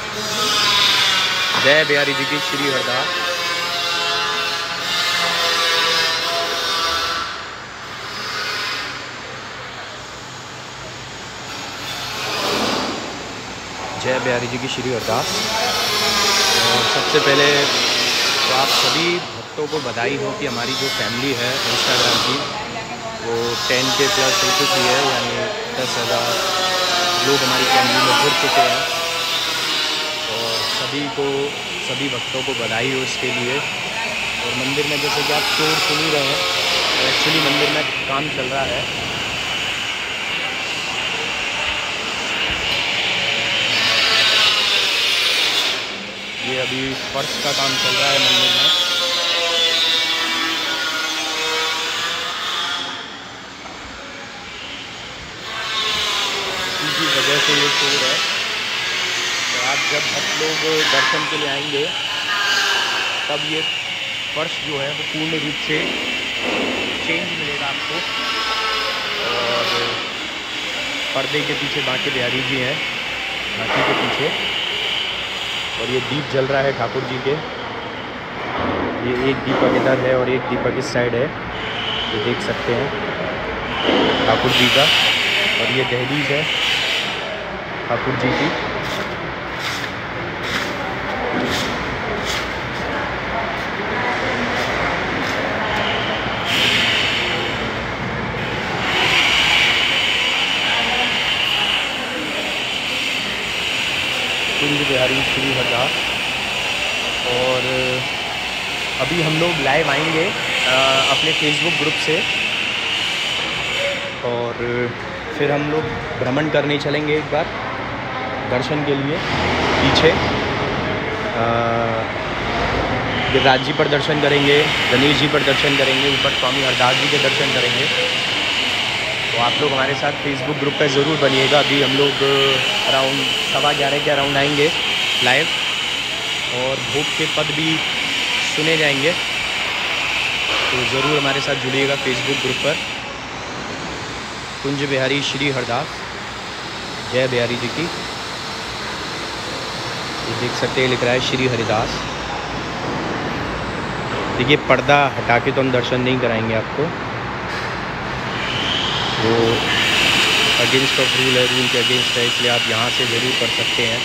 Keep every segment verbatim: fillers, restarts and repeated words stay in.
जय बिहारी जी की श्री हरदास। जय बिहारी जी की श्री हरदास। और सबसे पहले तो आप सभी भक्तों को बधाई हो कि हमारी जो फैमिली है इंस्टाग्राम की वो टेन के प्लस हो चुकी है, यानी दस हज़ार लोग हमारी फैमिली में जुड़ चुके हैं। और सभी को सभी भक्तों को बधाई हो इसके लिए। और मंदिर में जैसे कि आप शोर सुन ही रहे हैं, एक्चुअली मंदिर में काम चल रहा है। ये अभी फर्श का काम चल रहा है मंदिर में। इसी वजह से ये शोर है। तो आप जब भक्त लोग दर्शन के लिए आएंगे तब ये फर्श जो है वो पूर्ण रूप से चेंज मिलेगा आपको। और पर्दे के पीछे बांके बिहारी जी हैं, बाकी के पीछे। और ये दीप जल रहा है ठाकुर जी के। ये एक दीपक इधर है और एक दीपक इस साइड है, ये देख सकते हैं ठाकुर जी का। और ये दहलीज है ठाकुर जी की। कुंज बिहारी श्री हरदास। और अभी हम लोग लाइव आएंगे अपने फेसबुक ग्रुप से, और फिर हम लोग भ्रमण करने चलेंगे एक बार दर्शन के लिए। पीछे गिरिराज जी पर दर्शन करेंगे, गणेश जी पर दर्शन करेंगे, ऊपर स्वामी हरदास जी के दर्शन करेंगे। तो आप लोग हमारे साथ फेसबुक ग्रुप पे ज़रूर बनिएगा। अभी हम लोग अराउंड सवा ग्यारह के अराउंड आएंगे लाइव, और भोग के पद भी सुने जाएंगे। तो ज़रूर हमारे साथ जुड़िएगा फेसबुक ग्रुप पर। कुंज बिहारी श्री हरदास। जय बिहारी जी की। ये देख सकते हैं लिख रहा है श्री हरिदास। देखिए पर्दा हटा के तो हम दर्शन नहीं कराएंगे आपको, वो अगेंस्ट ऑफ रूल है, रूल के अगेंस्ट है, इसलिए आप यहाँ से ज़रूर कर सकते हैं।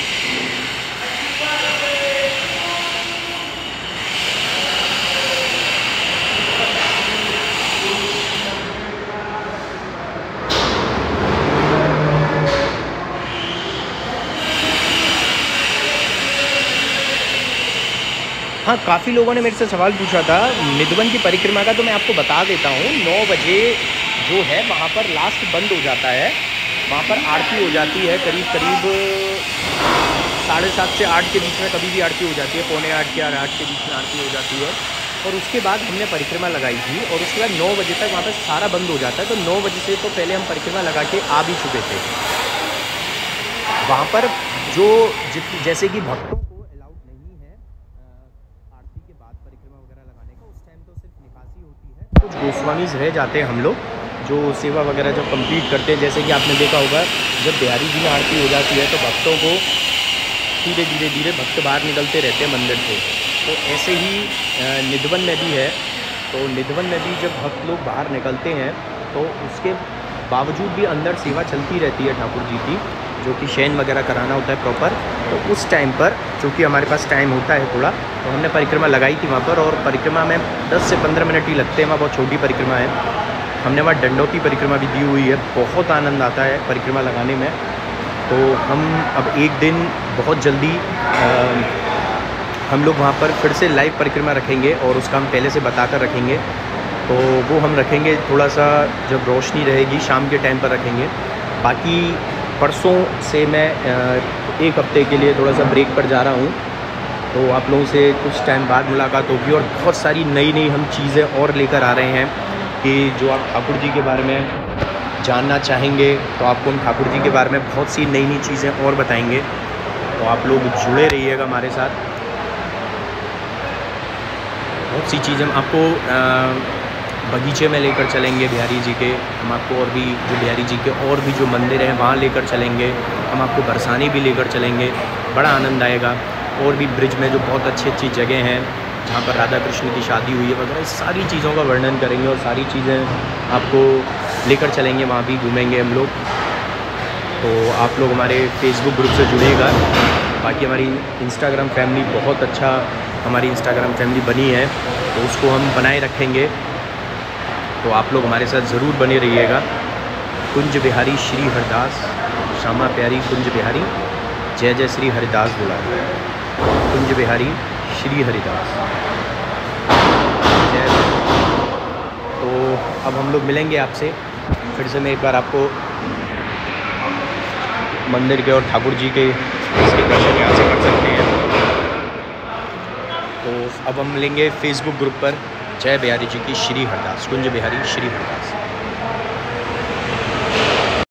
हाँ, काफ़ी लोगों ने मेरे से सवाल पूछा था निधवन की परिक्रमा का, तो मैं आपको बता देता हूँ। नौ बजे जो है वहाँ पर लास्ट बंद हो जाता है, वहाँ पर आरती हो जाती है करीब करीब साढ़े सात से आठ के बीच में, कभी भी आरती हो जाती है, पौने आठ के आठ के बीच में आरती हो जाती है। और उसके बाद हमने परिक्रमा लगाई थी, और उसके बाद नौ बजे तक वहाँ पर सारा बंद हो जाता है। तो नौ बजे से तो पहले हम परिक्रमा लगा के आ भी चुके थे वहाँ पर। जो जित जैसे कि भक्तों को अलाउड नहीं है आरती के बाद परिक्रमा वगैरह लगाने का, उस टाइम तो सिर्फ निकासी होती है। कुछ गोस्वामीज रह जाते हैं हम लोग जो सेवा वगैरह जब कंप्लीट करते हैं। जैसे कि आपने देखा होगा जब बिहारी जी में आरती हो जाती है तो भक्तों को धीरे धीरे धीरे भक्त बाहर निकलते रहते हैं मंदिर से। तो ऐसे ही निधवन में भी है। तो निधवन में भी जब भक्त लोग बाहर निकलते हैं तो उसके बावजूद भी अंदर सेवा चलती रहती है ठाकुर जी की, जो कि शयन वगैरह कराना होता है प्रॉपर। तो उस टाइम पर चूँकि हमारे पास टाइम होता है थोड़ा, तो हमने परिक्रमा लगाई थी वहाँ पर। और परिक्रमा में दस से पंद्रह मिनट ही लगते हैं, वहाँ बहुत छोटी परिक्रमा है। हमने वहाँ दंडोती परिक्रमा भी दी हुई है, बहुत आनंद आता है परिक्रमा लगाने में। तो हम अब एक दिन बहुत जल्दी आ, हम लोग वहाँ पर फिर से लाइव परिक्रमा रखेंगे, और उसका हम पहले से बता कर रखेंगे। तो वो हम रखेंगे थोड़ा सा जब रोशनी रहेगी शाम के टाइम पर रखेंगे। बाकी परसों से मैं एक हफ्ते के लिए थोड़ा सा ब्रेक पर जा रहा हूँ, तो आप लोगों से कुछ टाइम बाद मुलाकात होगी। और बहुत सारी नई नई हम चीज़ें और लेकर आ रहे हैं कि जो आप ठाकुर जी के बारे में जानना चाहेंगे तो आपको हम ठाकुर जी के बारे में बहुत सी नई नई चीज़ें और बताएंगे। तो आप लोग जुड़े रहिएगा हमारे साथ। बहुत सी चीज़ें हम आपको बगीचे में लेकर चलेंगे बिहारी जी के। हम आपको और भी जो बिहारी जी के और भी जो मंदिर हैं वहाँ लेकर चलेंगे। हम आपको बरसाने भी लेकर चलेंगे। बड़ा आनंद आएगा। और भी ब्रिज में जो बहुत अच्छी अच्छी जगह हैं जहाँ पर राधा कृष्ण की शादी हुई है वगैरह, इस सारी चीज़ों का वर्णन करेंगे और सारी चीज़ें आपको लेकर चलेंगे, वहाँ भी घूमेंगे हम लोग। तो आप लोग हमारे फेसबुक ग्रुप से जुड़िएगा। बाकी हमारी इंस्टाग्राम फैमिली बहुत अच्छा, हमारी इंस्टाग्राम फैमिली बनी है तो उसको हम बनाए रखेंगे, तो आप लोग हमारे साथ ज़रूर बने रहिएगा। कुंज बिहारी श्री हरिदास, श्यामा प्यारी कुंज बिहारी, जय जय श्री हरिदास बोला, कुंज बिहारी श्री हरिदास जय। तो अब हम लोग मिलेंगे आपसे फिर से। मैं एक बार आपको मंदिर के और ठाकुर जी के इसके दर्शन यहाँ से कर सकते हैं। तो अब हम मिलेंगे फेसबुक ग्रुप पर, जय बिहारी जी की श्री हरिदास, कुंज बिहारी श्री हरिदास।